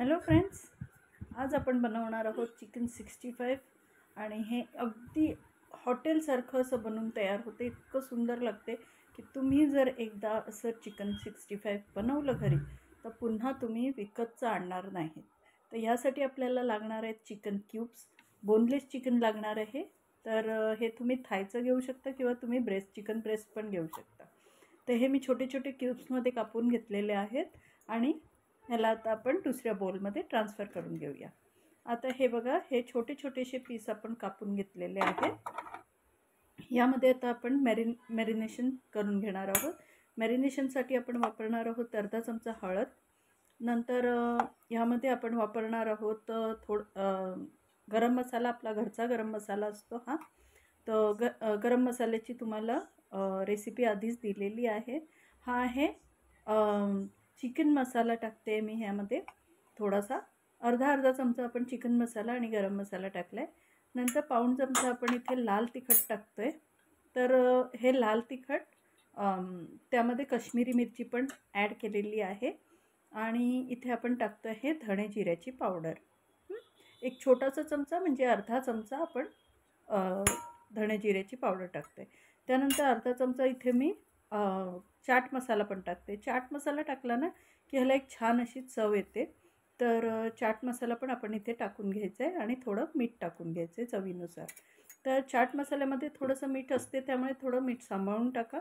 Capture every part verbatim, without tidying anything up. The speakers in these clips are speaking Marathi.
हॅलो फ्रेंड्स, आज आपण बनवणार आहोत चिकन सिक्स्टी फाईव्ह आणि हे अगदी हॉटेलसारखं असं बनवून तयार होते. इतकं सुंदर लागते की तुम्ही जर एकदा असं चिकन सिक्स्टी फाईव्ह बनवलं घरी तर पुन्हा तुम्ही विकतचं आणणार नाही. तर यासाठी आपल्याला लागणार आहेत चिकन क्यूब्स. बोनलेस चिकन लागणार आहे. तर हे तुम्ही थायचं घेऊ शकता किंवा तुम्ही ब्रेस्ट चिकन ब्रेस्ट पण घेऊ शकता. तर हे मी छोटे छोटे क्यूब्समध्ये कापून घेतलेले आहेत आणि ह्याला आता आपण दुसऱ्या बोलमध्ये ट्रान्सफर करून घेऊया. आता हे बघा, हे छोटे छोटेसे पीस आपण कापून घेतलेले आहेत. यामध्ये आता आपण मॅरिन मॅरिनेशन करून घेणार आहोत. मॅरिनेशनसाठी आपण वापरणार आहोत अर्धा चमचा हळद. नंतर ह्यामध्ये आपण वापरणार आहोत थोडं गरम मसाला, आपला घरचा गरम मसाला असतो हा. तर ग गरम मसाल्याची तुम्हाला रेसिपी आधीच दिलेली आहे. हा आहे चिकन मसाला टाकते मी ह्यामध्ये. थोडासा अर्धा अर्धा चमचा आपण चिकन मसाला आणि गरम मसाला टाकला आहे. नंतर पाऊण चमचा आपण इथे लाल तिखट टाकतो आहे. तर हे लाल तिखट त्यामध्ये काश्मीरी मिरची पण ॲड केलेली आहे. आणि इथे आपण टाकतो आहे धणे जिऱ्याची पावडर. एक छोटासा चमचा म्हणजे अर्धा चमचा आपण धणे जिऱ्याची पावडर टाकतो आहे. त्यानंतर अर्धा चमचा इथे मी चाट मसाला पण टाकते. चाट मसाला टाकला ना की ह्याला एक छान अशी चव येते. तर चाट मसाला पण आपण इथे टाकून घ्यायचं आहे आणि थोडं मीठ टाकून घ्यायचं आहे चवीनुसार. तर चाट मसाल्यामध्ये थोडंसं मीठ असते, त्यामुळे थोडं मीठ सांभाळून टाका.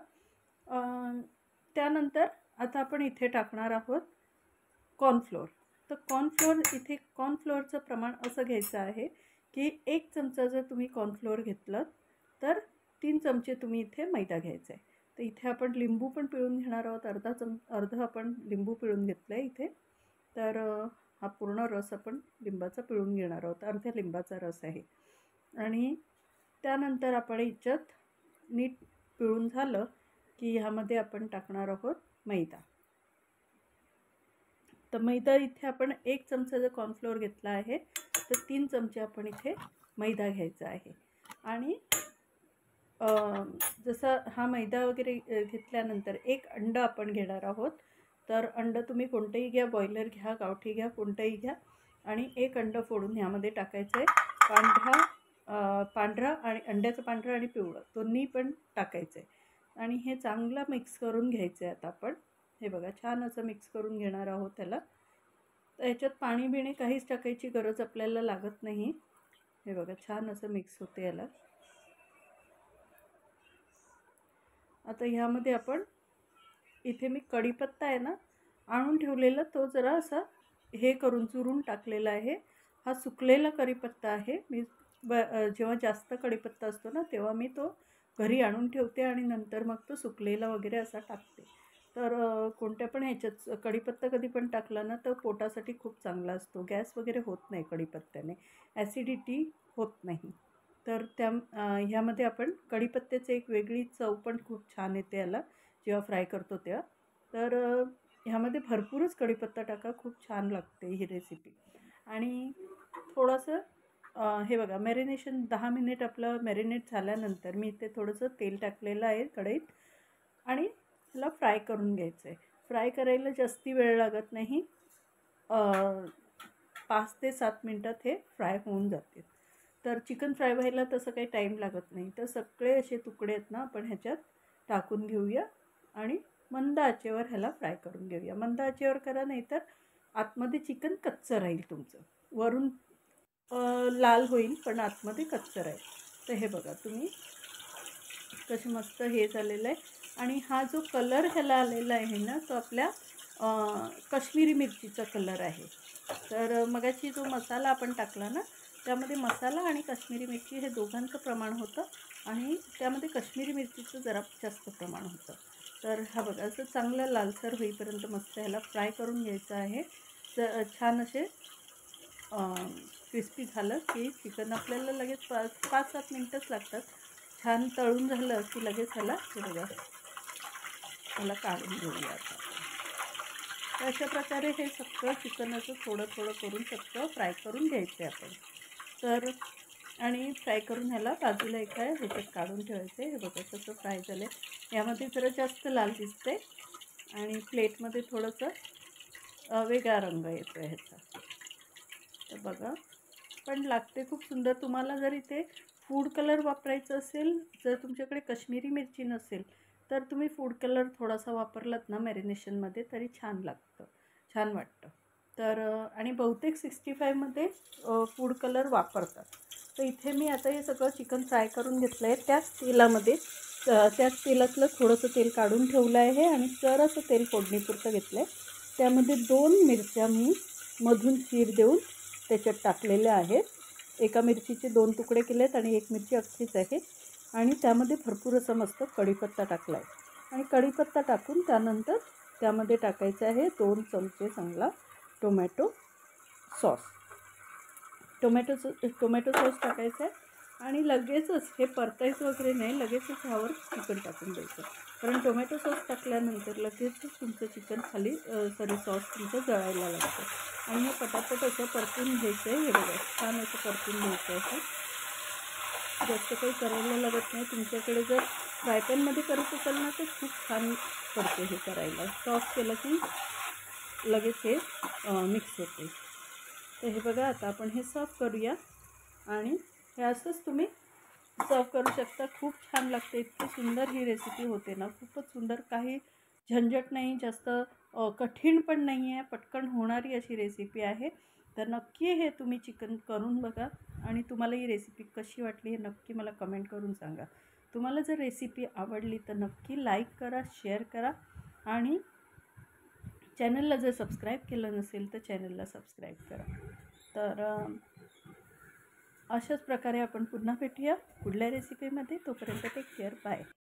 त्यानंतर आता आपण इथे टाकणार आहोत कॉर्नफ्लोअर. तर कॉर्नफ्लोअर इथे कॉर्नफ्लोअरचं प्रमाण असं घ्यायचं आहे की एक चमचा जर तुम्ही कॉर्नफ्लोअर घेतलं तर तीन चमचे तुम्ही इथे मैदा घ्यायचा आहे. तर इथे आपण लिंबू पण पिळून घेणार आहोत. अर्धा चम अर्धं आपण लिंबू पिळून घेतलं आहे इथे. तर हा पूर्ण रस आपण लिंबाचा पिळून घेणार आहोत. अर्ध्या लिंबाचा रस आहे. आणि त्यानंतर आपण याच्यात नीट पिळून झालं की ह्यामध्ये आपण टाकणार आहोत मैदा. तर मैदा इथे आपण एक चमचा जर कॉर्नफ्लोअर घेतला आहे तर तीन चमचे आपण इथे मैदा घ्यायचा आहे. आणि जसं हा मैदा वगैरे घेतल्यानंतर एक अंडं आपण घेणार आहोत. तर अंडं तुम्ही कोणतंही घ्या, बॉयलर घ्या, गावठी घ्या, कोणतंही घ्या. आणि एक अंडं फोडून ह्यामध्ये टाकायचं आहे. पांढरा पांढरा आणि अंड्याचं पांढरं आणि पिवळं दोन्ही पण टाकायचं आहे. आणि हे चांगलं मिक्स करून घ्यायचं आहे. आता आपण हे बघा छान असं मिक्स करून घेणार आहोत त्याला. तर ह्याच्यात पाणी बिणी काहीच टाकायची गरज आपल्याला लागत नाही. हे बघा छान असं मिक्स होते याला. आता ह्यामध्ये आपण इथे मी कढीपत्ता आहे ना आणून ठेवलेला, तो जरा असा हे करून चुरून टाकलेला आहे. हा सुकलेला कढीपत्ता आहे. मी ब जेव्हा जास्त कढीपत्ता असतो ना तेव्हा मी तो घरी आणून ठेवते आणि नंतर मग तो सुकलेला वगैरे असा टाकते. तर कोणत्या पण ह्याच्यात कढीपत्ता कधी पण टाकला ना तर पोटासाठी खूप चांगला असतो. गॅस वगैरे होत नाही कढीपत्त्याने, ॲसिडिटी होत नाही. तर त्या ह्यामध्ये आपण कढीपत्त्याची एक वेगळी चव पण खूप छान येते याला जेव्हा फ्राय करतो तेव्हा. तर ह्यामध्ये भरपूरच कढीपत्ता टाका, खूप छान लागते ही रेसिपी. आणि थोडंसं हे बघा मॅरिनेशन दहा मिनिट आपलं मॅरिनेट झाल्यानंतर मी इथे थोडंसं तेल टाकलेलं आहे कढईत आणि ह्याला फ्राय करून घ्यायचं आहे. फ्राय करायला जास्ती वेळ लागत नाही. पाच ते सात मिनटात हे फ्राय होऊन जाते. तर चिकन फ्राय व्हायला तसं काही टाईम लागत नाही. तर सगळे असे तुकडे आहेत ना आपण ह्याच्यात टाकून घेऊया आणि मंद आचेवर ह्याला फ्राय करून घेऊया. मंद आचेवर करा, नाही तर आतमध्ये चिकन कच्चं राहील तुमचं. वरून लाल होईल पण आतमध्ये कच्चं राहील. तर हे बघा तुम्ही कसं मस्त हे झालेलं आहे. आणि हा जो कलर ह्याला आलेला आहे ना तो आपल्या काश्मीरी मिरचीचा कलर आहे. तर मगाची जो मसाला आपण टाकला ना त्यामध्ये मसाला आणि काश्मीरी मिरची हे दोघांचं प्रमाण होतं आणि त्यामध्ये काश्मीरी मिरचीचं जरा जास्त प्रमाण होतं. तर हा बघा असं चांगलं लालसर होईपर्यंत मस्त ह्याला फ्राय करून घ्यायचं आहे. तर छान असे क्रिस्पी झालं की चिकन आपल्याला लगेच पाच पाच सात मिनटंच लागतात. छान तळून झालं की लगेच ह्याला हे बघा ह्याला काढून घेऊया आता. तर अशा प्रकारे हे सगळं चिकन असं थोडं थोडं करून सगळं फ्राय करून घ्यायचं आहे आपण. तर आणि फ्राय करून ह्याला बाजूला एका ह्याच्यात काढून ठेवायचं आहे. हे बघा कसं फ्राय झालं आहे. यामध्ये जरा जास्त लाल दिसते आणि प्लेटमध्ये थोडंसं वेगळा रंग येतो आहे ह्याचा. तर बघा, पण लागते खूप सुंदर. तुम्हाला जर इथे फूड कलर वापरायचं असेल, जर तुमच्याकडे काश्मीरी मिरची नसेल तर तुम्ही फूड कलर थोडासा वापरलात ना मॅरिनेशनमध्ये तरी छान लागतं, छान वाटतं. तर आणि बहुतेक सिक्स्टी फायमध्ये फूड कलर वापरतात. तर इथे मी आता हे सगळं चिकन फ्राय करून घेतलं आहे. त्याच तेलामध्ये त्याच तेलातलं थोडंसं तेल काढून ठेवलं आहे आणि जरासं तेल फोडणीपुरतं घेतलं आहे. त्यामध्ये दोन मिरच्या मी मधून चीर देऊन त्याच्यात टाकलेल्या आहेत. एका मिरचीचे दोन तुकडे केले आहेत आणि एक मिरची अख्खीच आहे. आणि त्यामध्ये भरपूर असं मस्त कढीपत्ता टाकला आहे. आणि कढीपत्ता टाकून त्यानंतर त्यामध्ये टाकायचं आहे दोन चमचे चांगला tomato sauce. Tomato tomato sauce टाकायचा आहे आणि लगेचच हे परतायचं वगैरे नाही, लगेचच ह्यावर चिकन टाकून द्यायचं. कारण टोमॅटो सॉस टाकल्यानंतर लगेचच तुमचं चिकन खाली सॉरी सॉस तुमचं जळायला लागतं. आणि हे पटापट असं परतून घ्यायचं आहे. हे बघा, छान असं परतून घ्यायचं आहे. जास्त काही करायला लागत नाही. तुमच्याकडे जर फ्राय पॅनमध्ये करत असाल ना तर खूप छान पडते हे करायला. टॉस केलं की लगेच हे मिक्स होते. तर हे बघा, आता आपण हे सर्व करूया आणि हे असंच तुम्ही सर्व करू शकता. खूप छान लागते, इतकी सुंदर ही रेसिपी होते ना, खूपच सुंदर. काही झंझट नाही, जास्त कठीण पण नाही आहे, पटकन होणारी अशी रेसिपी आहे. तर नक्की हे तुम्ही चिकन करून बघा आणि तुम्हाला ही रेसिपी कशी वाटली हे नक्की मला कमेंट करून सांगा. तुम्हाला जर रेसिपी आवडली तर नक्की लाईक करा, शेअर करा आणि चॅनलला जर सबस्क्राईब केलं नसेल तर चॅनलला सबस्क्राईब करा. तर अशाच प्रकारे आपण पुन्हा भेटूया पुढल्या रेसिपीमध्ये. तोपर्यंत टेक केअर, बाय.